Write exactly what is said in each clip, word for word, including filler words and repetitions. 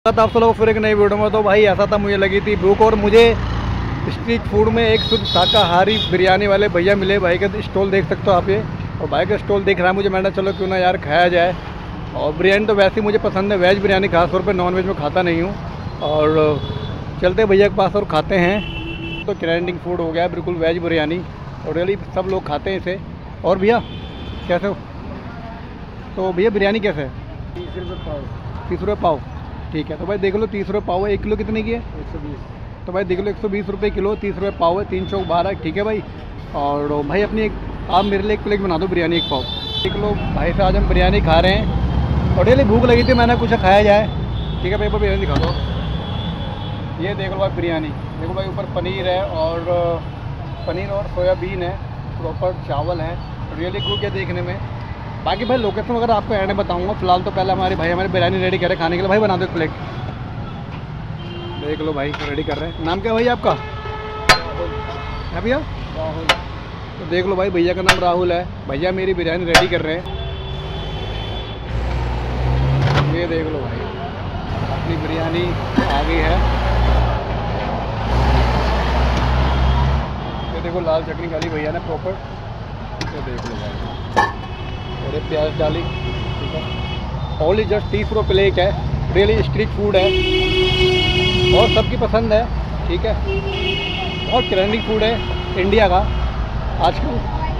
आप सब लोग फिर एक नई वीडियो में। तो भाई ऐसा था, मुझे लगी थी भूख और मुझे स्ट्रीट फूड में एक शुद्ध शाकाहारी बिरयानी वाले भैया मिले। भाई का स्टॉल देख सकते हो आप ये, और भाई का स्टॉल दिख रहा है मुझे। मैंने चलो क्यों ना यार खाया जाए। और बिरयानी तो वैसे ही मुझे पसंद है, वेज बिरयानी खासतौर पे, नॉन वेज में खाता नहीं हूँ। और चलते भैया के पास और खाते हैं। तो ट्रेंडिंग फूड हो गया बिल्कुल वेज बिरयानी, और रियली सब लोग खाते हैं इसे। और भैया कैसे हो? तो भैया बिरयानी कैसे है? तीस रुपये पाव। तीस रुपये पाव, ठीक है। तो भाई देख लो तीस रुपये पाव है। एक किलो कितने की है? एक सौ बीस। तो भाई देख लो एक सौ बीस रुपये किलो, तीस रुपये पाव है, तीन चौक बारह, ठीक है भाई। और भाई अपनी एक आप मेरे लिए एक प्लेट बना दो बिरयानी, एक पाव। देख लो भाई से आज हम बिरयानी खा रहे हैं, और डेली भूख लगी थी, मैंने कुछ खाया जाए। ठीक है भाई, बिरयानी दिखा दो। ये देख लो भाई बिरयानी, देखो भाई ऊपर पनीर है, और पनीर और सोयाबीन है, प्रॉपर चावल है, रियली गुड है देखने में। बाकी भाई लोकेशन वगैरह आपको एंड में बताऊंगा। फिलहाल तो पहले हमारे भाई हमारे बिरयानी रेडी करे खाने के लिए। भाई बना दो एक प्लेट। देख लो भाई रेडी कर रहे हैं। नाम क्या है भाई आपका? है भैया राहुल। तो देख लो भाई भैया का नाम राहुल है। भैया मेरी बिरयानी रेडी कर रहे हैं। ये देख लो भाई अपनी बिरयानी आ गई है। ये देखो लाल चटनी डाली भैया ने प्रॉपर। ये देख लो भाई, और ये प्याज डाली, ठीक है। ओनली जस्ट तीस रुपये प्लेट है। रियली स्ट्रीट फूड है और सबकी पसंद है, ठीक है। बहुत ट्रेंडिंग फूड है इंडिया का आजकल।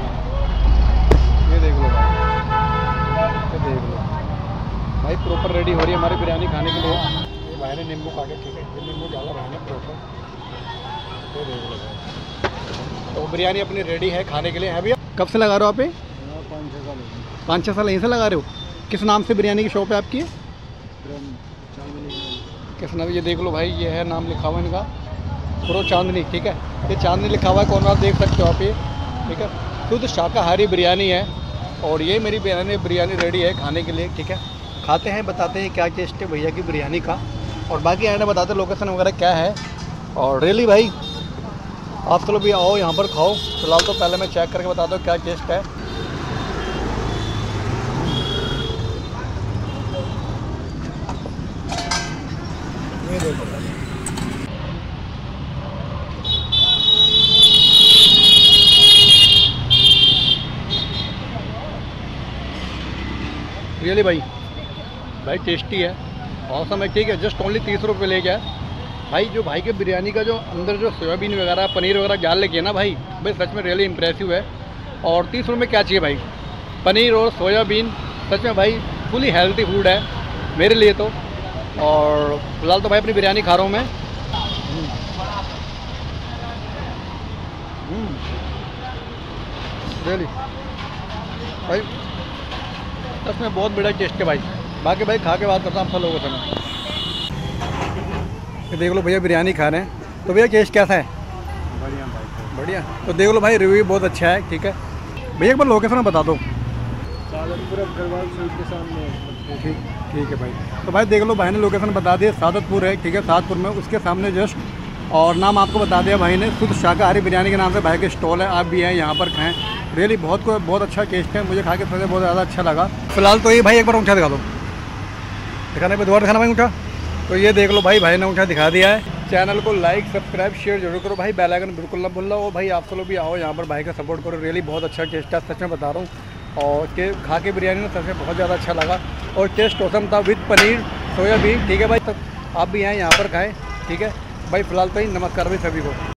ये देख लो भाई, ये देख लो भाई प्रॉपर रेडी हो रही है हमारी बिरयानी खाने के लिए। ये भाई ने नींबू काटे, ठीक है, ये नींबू डाला भाई ने प्रॉपर। ये देख लो भाई, तो बिरयानी अपनी रेडी है खाने के लिए। है भैया कब से लगा रहे हो आप? ये पाँच छः साल पाँच छः साल यहीं से लगा रहे हो? किस नाम से बिरयानी की शॉप है आपकी? किस नाम? ये देख लो भाई, ये है नाम लिखा हुआ है इनका, प्रो चांदनी, ठीक है। ये चांदनी लिखा हुआ है कौन, आप देख सकते हो आप ये, ठीक है। शुद्ध शाकाहारी बिरयानी है, और ये मेरी बिरयानी बिरयानी रेडी है खाने के लिए, ठीक है। खाते हैं, बताते हैं क्या टेस्ट है भैया की बिरयानी का, और बाकी आने बताते लोकेशन वगैरह क्या है। और रियली भाई आप चलो भी आओ यहाँ पर खाओ। फिलहाल तो पहले मैं चेक करके बताता हूँ क्या टेस्ट है। ये देखो रियली भाई भाई टेस्टी है, औसम है, ठीक है। जस्ट ओनली तीस रुपये ले गया भाई। जो भाई के बिरयानी का जो अंदर जो सोयाबीन वगैरह पनीर वगैरह डाल लेके ना भाई, भाई सच में रियली इंप्रेसिव है। और तीस रुपये में क्या चाहिए भाई, पनीर और सोयाबीन, सच में भाई फुली हेल्थी फूड है मेरे लिए तो। और फिलहाल तो भाई अपनी बिरयानी खा रहा हूँ मैं। रियली भाई सच में बहुत बड़ा टेस्ट है भाई। बाकी भाई खा के बात करता हूँ आप सब लोगों से मैं। ये देख लो भैया बिरयानी खा रहे हैं। तो भैया टेस्ट कैसा है? बढ़िया भाई, बढ़िया। तो देख लो भाई रिव्यू बहुत अच्छा है, ठीक है। भैया एक बार लोकेशन बता दो। सादतपुर अग्रवाल स्वीट के सामने। ठीक ठीक है भाई। तो भाई देख लो भाई ने लोकेशन बता दिया, सादतपुर है, ठीक है, सादतपुर में, उसके सामने जस्ट। और नाम आपको बता दिया भाई ने, शुद्ध शाकाहारी बिरयानी के नाम से भाई के स्टॉल है। आप भी हैं यहाँ पर खाएँ, रियली बहुत को बहुत अच्छा टेस्ट है। मुझे खा के बहुत ज़्यादा अच्छा लगा। फिलहाल तो ये भाई एक बार ऊँचा दिखा दो, दिखाने पर दोबारा दिखाना भाई ऊँचा। तो ये देख लो भाई भाई ने ऊँचा दिखा दिया है। चैनल को लाइक सब्सक्राइब शेयर जरूर करो भाई, बेल आइकन बिल्कुल ना भूलना। और भाई आप लोग भी आओ यहाँ पर भाई का सपोर्ट करो। रियली बहुत अच्छा टेस्ट है, सच में बता रहा हूँ। और के खा के बिरयानी में सच में बहुत ज़्यादा अच्छा लगा, और टेस्ट औसम था विद पनीर सोयाबीन, ठीक है भाई। तब आप भी आएँ यहाँ पर खाएँ, ठीक है भाई। फिलहाल तो ही नमस्कार भाई सभी को।